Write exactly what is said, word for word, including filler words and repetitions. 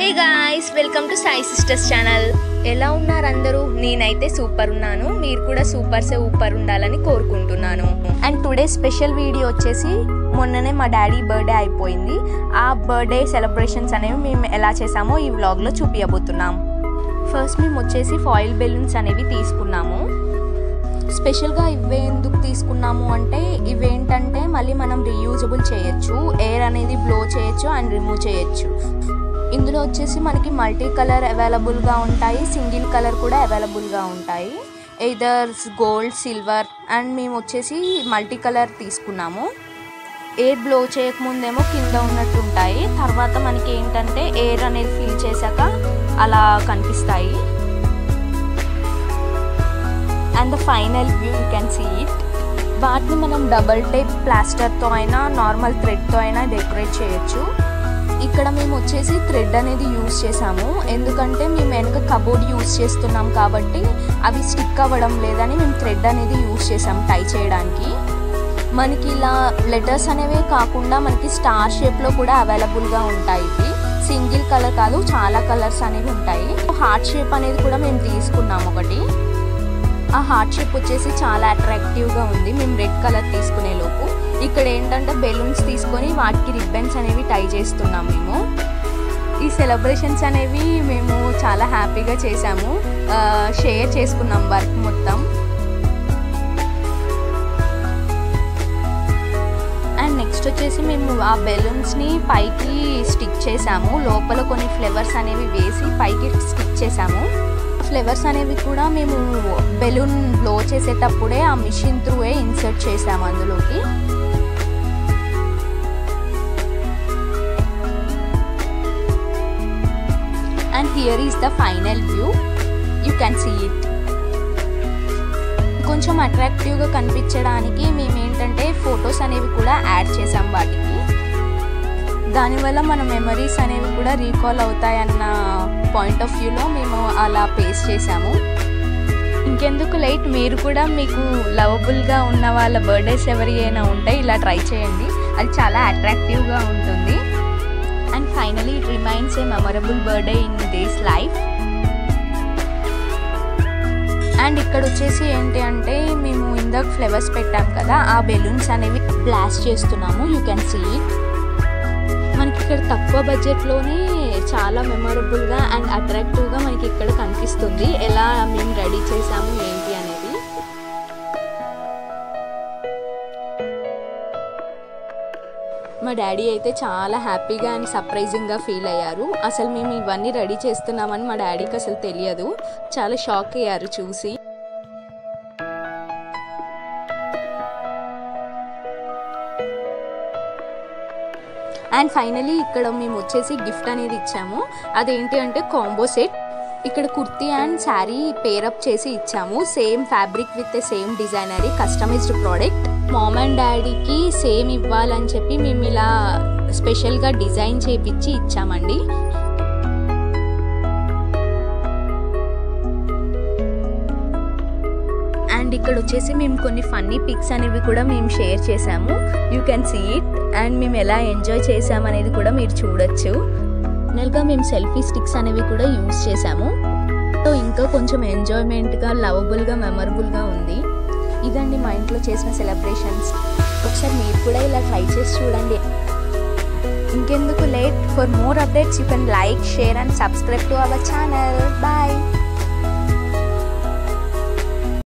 Hey guys, welcome to Sai sisters channel. ఎలా ఉన్నారు అందరూ? నేనైతే సూపర్ ఉన్నాను. మీరు కూడా సూపర్ సే ఊపర్ ఉండాలని కోరుకుంటున్నాను. అండ్ టుడే స్పెషల్ వీడియో వచ్చేసి మొన్ననే మా డాడీ బర్త్డే అయిపోయింది. ఆ బర్త్డే సెలబ్రేషన్స్ అనేవి మేము ఎలా చేసామో ఈ వ్లాగ్లో చూపించబోతున్నాం. ఫస్ట్ మేము వచ్చేసి ఫాయిల్ బెలూన్స్ అనేవి తీసుకున్నాము. స్పెషల్గా ఇవే ఎందుకు తీసుకున్నాము అంటే ఇవేంటంటే మళ్ళీ మనం రీయూజబుల్ చేయొచ్చు, ఎయిర్ అనేది బ్లో చేయొచ్చు అండ్ రిమూవ్ చేయొచ్చు. ఇందులో వచ్చేసి మనకి మల్టీ కలర్ అవైలబుల్గా ఉంటాయి, సింగిల్ కలర్ కూడా అవైలబుల్గా ఉంటాయి, ఎయిదర్ గోల్డ్, సిల్వర్. అండ్ మేము వచ్చేసి మల్టీ కలర్ తీసుకున్నాము. ఎయిర్ బ్లో చేయకముందేమో కింద ఉన్నట్టు ఉంటాయి, తర్వాత మనకి ఏంటంటే ఎయిర్ అనేది ఫిల్ చేశాక అలా కనిపిస్తాయి. And the final view you can see it. వాటిని మనం డబల్ టేప్ ప్లాస్టర్తో అయినా నార్మల్ థ్రెడ్తో అయినా డెకరేట్ చేయొచ్చు. ఇక్కడ మేము వచ్చేసి థ్రెడ్ అనేది యూజ్ చేసాము, ఎందుకంటే మేము వెనక కబోర్డ్ యూజ్ చేస్తున్నాం కాబట్టి అవి స్టిక్ అవ్వడం లేదని మేము థ్రెడ్ అనేది యూజ్ చేసాం టై చేయడానికి. మనకి ఇలా లెటర్స్ అనేవే కాకుండా మనకి స్టార్ షేప్లో కూడా అవైలబుల్గా ఉంటాయి. ఇవి సింగిల్ కలర్ కాదు, చాలా కలర్స్ అనేవి ఉంటాయి. హార్ట్ షేప్ అనేది కూడా మేము తీసుకున్నాం ఒకటి. ఆ హార్ట్ షేప్ వచ్చేసి చాలా అట్రాక్టివ్గా ఉంది మేము రెడ్ కలర్ తీసుకునే లోపు. ఇక్కడ ఏంటంటే బెలూన్స్ తీసుకొని వాటికి రిబ్బన్స్ అనేవి టై చేస్తున్నాం మేము. ఈ సెలబ్రేషన్స్ అనేవి మేము చాలా హ్యాపీగా చేసాము, షేర్ చేసుకున్నాం వర్క్ మొత్తం. అండ్ నెక్స్ట్ వచ్చేసి మేము ఆ బెలూన్స్ని పైకి స్టిక్ చేసాము, లోపల కొన్ని ఫ్లవర్స్ అనేవి వేసి పైకి స్టిక్ చేసాము. ఫ్లవర్స్ అనేవి కూడా మేము బెలూన్ బ్లో చేసేటప్పుడే ఆ మిషన్ త్రూవే ఇన్సర్ట్ చేసాము అందులోకి. And here is the final view, you can see it. కొంచెం అట్రాక్టివ్గా కనిపించడానికి మేము ఏంటంటే ఫొటోస్ అనేవి కూడా యాడ్ చేసాం వాటికి. దానివల్ల మన మెమరీస్ అనేవి కూడా రీకాల్ అవుతాయన్న పాయింట్ ఆఫ్ వ్యూలో మేము అలా పేస్ట్ చేసాము. ఇంకెందుకు లైట్, మీరు కూడా మీకు లవబుల్గా ఉన్న వాళ్ళ బర్త్డేస్ ఎవరి అయినా ఉంటే ఇలా ట్రై చేయండి, అది చాలా అట్రాక్టివ్గా ఉంటుంది. And finally it remains a memorable birthday in days life. And ఇక్కడ వచ్చేసి ఏంటి అంటే మేము ఇందాక ఫ్లవర్స్ పెట్టాం కదా, ఆ బెలూన్స్ అనేవి బ్లాస్ట్ చేస్తున్నాము, యూ కెన్ సీ ఇట్. మనకి ఇక్కడ తక్కువ బడ్జెట్లోనే చాలా మెమొరబుల్గా అండ్ అట్రాక్టివ్గా మనకి ఇక్కడ కనిపిస్తుంది ఎలా మేము రెడీ చేసాము ఏంటి అనేది. మా డాడీ అయితే చాలా హ్యాపీగా అండ్ సర్ప్రైజింగ్గా ఫీల్ అయ్యారు. అసలు మేము ఇవన్నీ రెడీ చేస్తున్నామని మా డాడీకి అసలు తెలియదు, చాలా షాక్ అయ్యారు చూసి. అండ్ ఫైనలీ ఇక్కడ మేము వచ్చేసి గిఫ్ట్ అనేది ఇచ్చాము, అదేంటి అంటే కాంబో సెట్. ఇక్కడ కుర్తీ అండ్ శారీ పేరప్ చేసి ఇచ్చాము, same fabric with same designer customized product. Mom and డాడీకి సేమ్ ఇవ్వాలని చెప్పి మేము ఇలా స్పెషల్గా డిజైన్ చేపించి ఇచ్చామండి. అండ్ ఇక్కడ వచ్చేసి మేము కొన్ని ఫన్నీ పిక్స్ అనేవి కూడా మేము షేర్ చేసాము, you can see it. And మేము ఎలా ఎంజాయ్ చేసామనేది కూడా మీరు చూడొచ్చు. ఫైనల్గా మేము సెల్ఫీ స్టిక్స్ అనేవి కూడా యూజ్ చేసాము. సో ఇంకా కొంచెం ఎంజాయ్మెంట్గా, లవబుల్గా, మెమరబుల్గా ఉంది. ఇదండి మా ఇంట్లో చేసిన సెలబ్రేషన్స్. ఒకసారి మీరు కూడా ఇలా ట్రై చేసి చూడండి. ఇంకెందుకు late, for more updates you can like, share and subscribe to our channel.